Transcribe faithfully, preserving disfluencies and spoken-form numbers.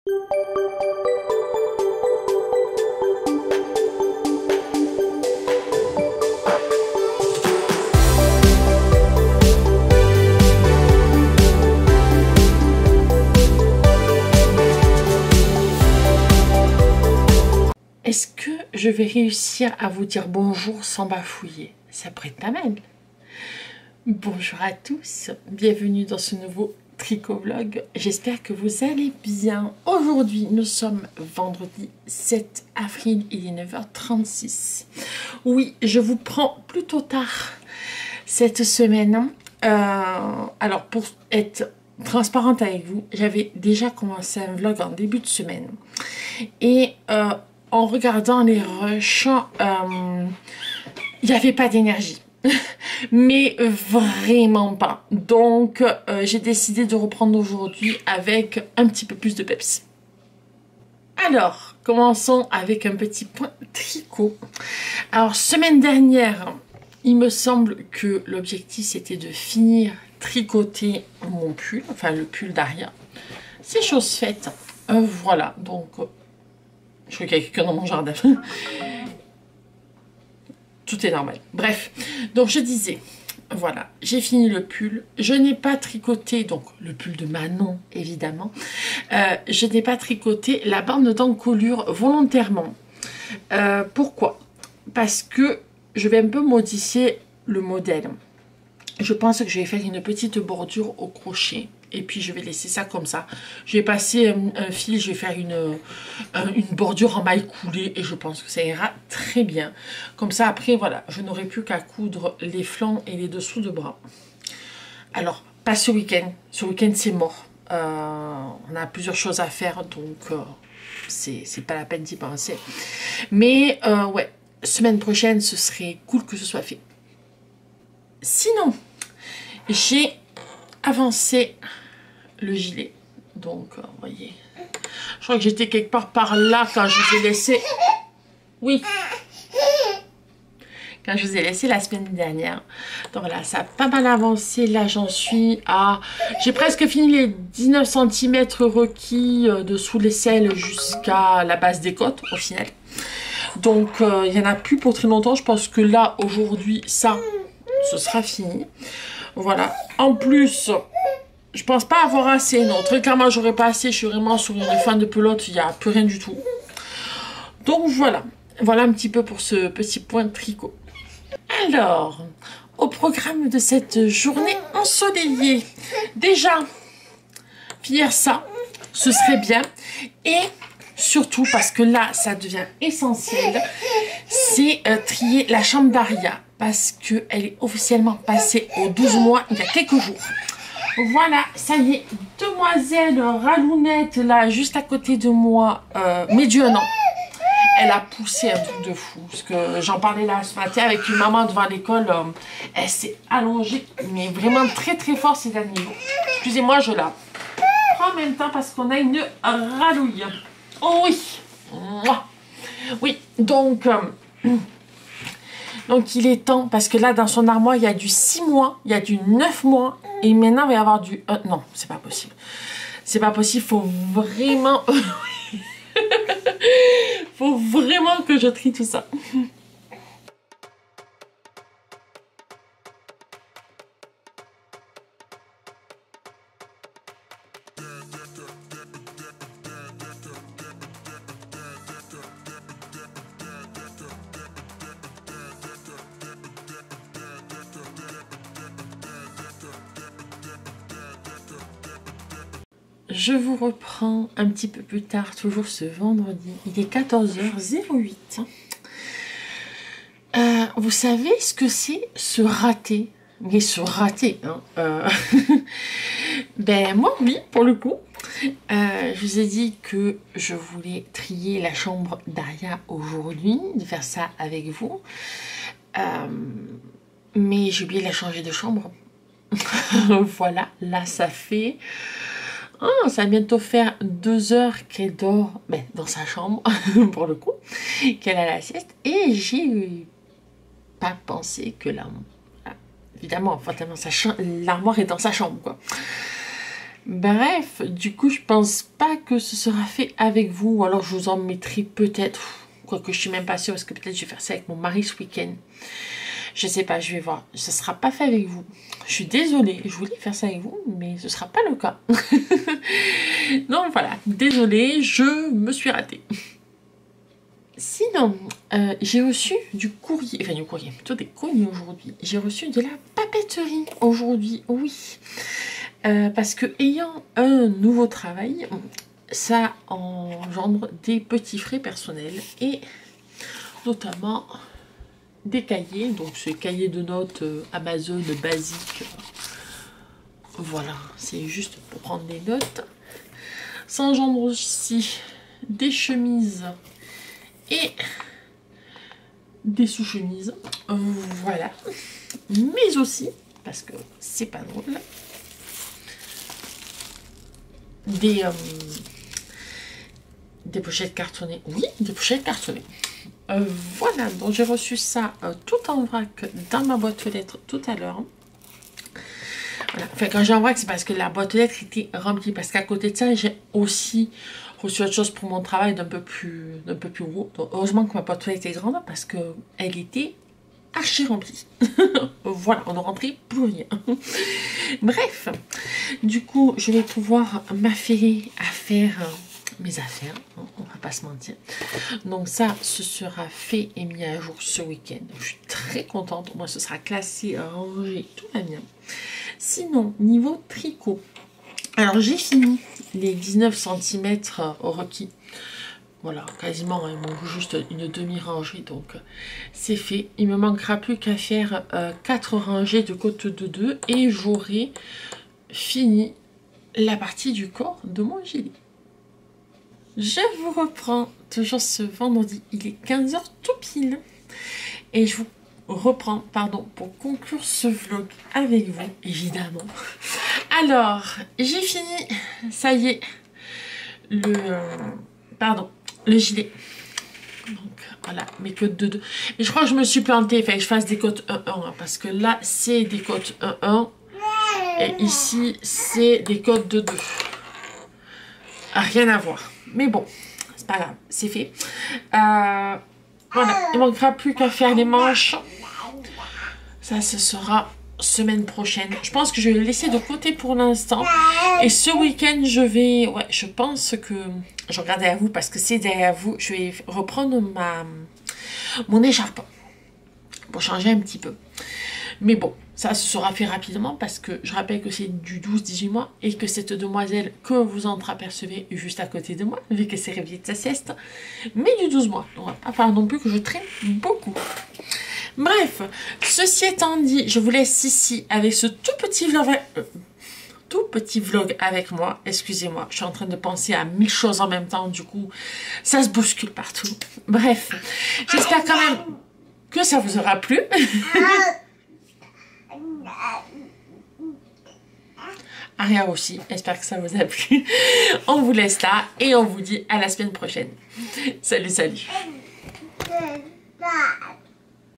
Est-ce que je vais réussir à vous dire bonjour sans bafouiller? Ça pourrait être pas mal. Bonjour à tous, bienvenue dans ce nouveau tricot vlog. J'espère que vous allez bien. Aujourd'hui, nous sommes vendredi sept avril, il est neuf heures trente-six. Oui, je vous prends plutôt tard cette semaine. Euh, alors, pour être transparente avec vous, j'avais déjà commencé un vlog en début de semaine. Et... Euh, en regardant les rushs, euh, il n'y avait pas d'énergie. Mais vraiment pas. Donc, euh, j'ai décidé de reprendre aujourd'hui avec un petit peu plus de peps. Alors, commençons avec un petit point tricot. Alors, semaine dernière, il me semble que l'objectif, c'était de finir tricoter mon pull, enfin le pull d'Aria. C'est chose faite. Euh, voilà, donc... Je crois qu'il y a quelqu'un dans mon jardin. Tout est normal. Bref, donc je disais, voilà, j'ai fini le pull. Je n'ai pas tricoté, donc le pull de Manon, évidemment. Euh, je n'ai pas tricoté la bande d'encolure volontairement. Euh, pourquoi? Parce que je vais un peu modifier le modèle. Je pense que je vais faire une petite bordure au crochet. Et puis je vais laisser ça comme ça. Je vais passer un, un fil, je vais faire une, un, une bordure en maille coulée. Et je pense que ça ira très bien. Comme ça, après, voilà, je n'aurai plus qu'à coudre les flancs et les dessous de bras. Alors, pas ce week-end. Ce week-end, c'est mort. Euh, on a plusieurs choses à faire, donc euh, c'est pas la peine d'y penser. Mais, euh, ouais, semaine prochaine, ce serait cool que ce soit fait. Sinon, j'ai avancé le gilet. Donc, vous euh, voyez, je crois que j'étais quelque part par là quand je vous ai laissé. Oui. Quand je vous ai laissé la semaine dernière. Donc voilà, ça a pas mal avancé. Là, j'en suis à... J'ai presque fini les dix-neuf centimètres requis euh, de sous l'aisselle jusqu'à la base des côtes, au final. Donc, euh, il n'y en a plus pour très longtemps. Je pense que là, aujourd'hui, ça, ce sera fini. Voilà. En plus... Je pense pas avoir assez, non. Très clairement, j'aurais pas assez. Je suis vraiment sur une fin de pelote. Il n'y a plus rien du tout. Donc voilà. Voilà un petit peu pour ce petit point de tricot. Alors, au programme de cette journée ensoleillée. Déjà, finir ça, ce serait bien. Et surtout, parce que là, ça devient essentiel, c'est euh, trier la chambre d'Aria. Parce qu'elle est officiellement passée aux douze mois il y a quelques jours. Voilà, ça y est, demoiselle Ralounette, là, juste à côté de moi, euh, mais Dieu non, elle a poussé un truc de fou, parce que j'en parlais là ce matin avec une maman devant l'école, euh, elle s'est allongée, mais vraiment très très fort ces derniers jours. Excusez-moi, je la prends en même temps parce qu'on a une ralouille. Oh oui, oui, donc... Euh, Donc, il est temps, parce que là, dans son armoire, il y a du six mois, il y a du neuf mois, et maintenant, il va y avoir du... Euh, non, c'est pas possible. C'est pas possible, il faut vraiment... faut vraiment que je trie tout ça. Je vous reprends un petit peu plus tard, toujours ce vendredi. Il est quatorze heures zéro huit. Euh, vous savez ce que c'est se rater? Mais se rater, hein euh... Ben moi, oui, pour le coup. Euh, je vous ai dit que je voulais trier la chambre d'Aria aujourd'hui, de faire ça avec vous. Euh... Mais j'ai oublié de la changer de chambre. Voilà, là ça fait... Oh, ça va bientôt faire deux heures qu'elle dort ben, dans sa chambre, pour le coup, qu'elle a la sieste. Et j'ai pas pensé que l'armoire... Évidemment, fatalement, l'armoire est dans sa chambre, quoi. Bref, du coup, je pense pas que ce sera fait avec vous. Ou alors, je vous en mettrai peut-être. Quoique, je suis même pas sûre. Parce que peut-être, je vais faire ça avec mon mari ce week-end. Je sais pas, je vais voir. Ce sera pas fait avec vous. Je suis désolée. Je voulais faire ça avec vous, mais ce sera pas le cas. Donc, voilà. Désolée, je me suis ratée. Sinon, euh, j'ai reçu du courrier, enfin du courrier, plutôt des colis aujourd'hui. J'ai reçu de la papeterie aujourd'hui, oui. Euh, parce que ayant un nouveau travail, ça engendre des petits frais personnels et notamment des cahiers. Donc ce cahier de notes euh, Amazon basique. Voilà, c'est juste pour prendre des notes. Ça engendre aussi des chemises et des sous-chemises, euh, voilà, mais aussi, parce que c'est pas drôle, des, euh, des pochettes cartonnées, oui, des pochettes cartonnées, euh, voilà, donc j'ai reçu ça euh, tout en vrac dans ma boîte aux lettres tout à l'heure. Voilà. Enfin, quand j'ai en vrac, c'est parce que la boîte aux lettres était remplie, parce qu'à côté de ça, j'ai aussi reçu autre chose pour mon travail d'un peu plus d'un peu plus gros. Donc, heureusement que ma boîte aux lettres était grande parce que elle était archi remplie. Voilà, on ne rentrait plus rien. Bref, du coup, je vais pouvoir m'affairer à faire mes affaires, hein, on va pas se mentir. Donc ça, ce sera fait et mis à jour ce week-end. Je suis très contente. Moi, ce sera classé, rangé, tout va bien. Sinon, niveau tricot, alors j'ai fini les dix-neuf centimètres requis. Voilà, quasiment, il manque juste une demi-rangée, donc c'est fait. Il me manquera plus qu'à faire euh, quatre rangées de côte de deux et j'aurai fini la partie du corps de mon gilet. Je vous reprends toujours ce vendredi, il est quinze heures tout pile. Et je vous reprends, pardon, pour conclure ce vlog avec vous, évidemment. Alors, j'ai fini, ça y est, le... Euh, pardon, le gilet. Donc, voilà, mes côtes de deux. Mais je crois que je me suis plantée, il fallait que je fasse des côtes un un, hein, parce que là, c'est des côtes un un. Et ici, c'est des côtes de deux. Rien à voir. Mais bon, c'est pas grave, c'est fait. Euh, voilà, il manquera plus qu'à faire les manches. Ça, ce sera semaine prochaine. Je pense que je vais le laisser de côté pour l'instant. Et ce week-end, je vais... Ouais, je pense que... Je regarde derrière vous parce que c'est derrière vous. Je vais reprendre ma mon écharpe pour changer un petit peu. Mais bon, ça se sera fait rapidement parce que je rappelle que c'est du douze dix-huit mois et que cette demoiselle que vous entreapercevez juste à côté de moi, vu qu'elle s'est réveillée de sa sieste, mais du douze mois. Donc, on va pas falloir non plus que je traîne beaucoup. Bref, ceci étant dit, je vous laisse ici avec ce tout petit vlog, euh, tout petit vlog avec moi. Excusez-moi, je suis en train de penser à mille choses en même temps, du coup, ça se bouscule partout. Bref, j'espère quand même que ça vous aura plu. Aria aussi, j'espère que ça vous a plu. On vous laisse là et on vous dit à la semaine prochaine. Salut, salut.